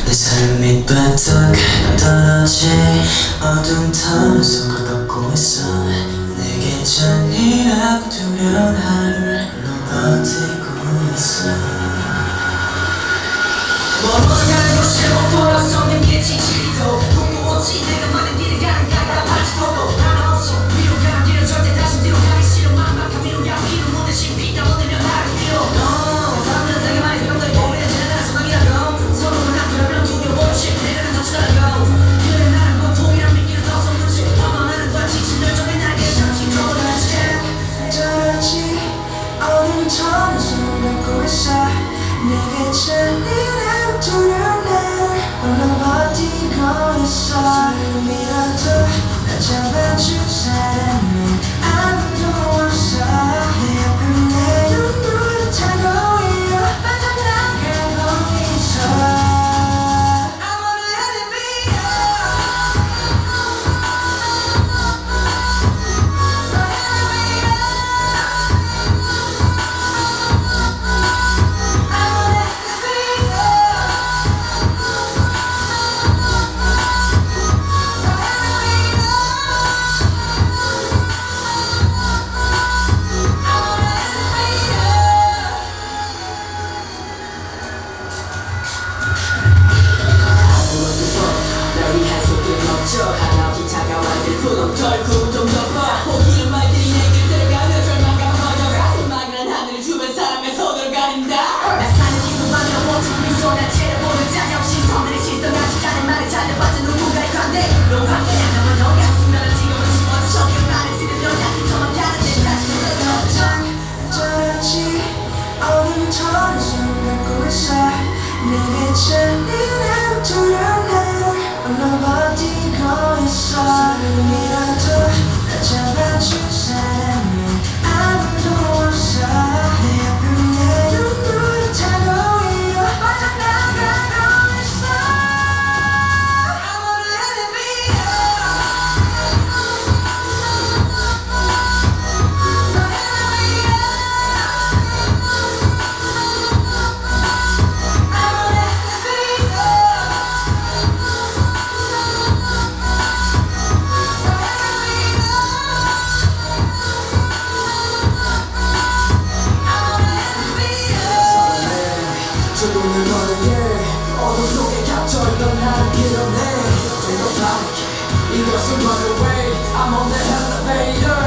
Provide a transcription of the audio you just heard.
내 삶이 뚝뚝 떨어지 어두운 터 속을 걷고 있어 내게 잔인하고 두려운 하루를 홀로 버티고 있어 멀어져가는 곳을 못 돌아서 내게 지치리도 궁금없지 내가 많은 길을 가는 가가 바치고도 하나없어 위로 가는 길은 절대 다시 뒤로 가기 싫어 막막한 위로야 피로 못해 신비가 오늘면 나를 밀어 사람들은 내게 많이 그런데 오래되는 나의 소망이라고 서로를 안그러면 두려워 실패를 넘치더라고 그래 나는 고통이란 미끼를 더 쏟는지 도망하는 거야 지친 열정에 나에게 잠시 걸어가지 떨어지 어둠 터는 손 갖고 있어 내게 잔인한 두려운 나를 홀로 버티고 있어 숨이라도 날 잡아줄 사람은 아무도 없어 내 앞은 내 눈물을 타고 이어 빠져나가고 있어 하나없이 차가운 들푸름 덜고 좀 덮어 포기는 말들이 내게 들어가며 절망감은 커져가 희망이란 하늘을 주변 사람의 손으로 가린다 나 사는 기분만으로 멈춘 미소 난 채려보는 자녀 시선들이 시선하지 않은 말을 잘려봤자 누군가의 관대로 관대하면 너가 순간을 지금은 심어져 적용 나를 들으려냐 저만 가는 내 자신을 더 떨어지 어둠 터는 손 갖고 있어 내게 잔인한 두려운 나를 홀로 버티고 있어 숨이라도 날 잡아줄 사람은 아무도 없어 내 앞은 내 눈물을 타고 이어 빠져나가고 있어 I'm on an enemy 조금은 너에게 어둠 속에 갇혀있던 나를 밀어내 Take a panic 이것은 run away I'm on the elevator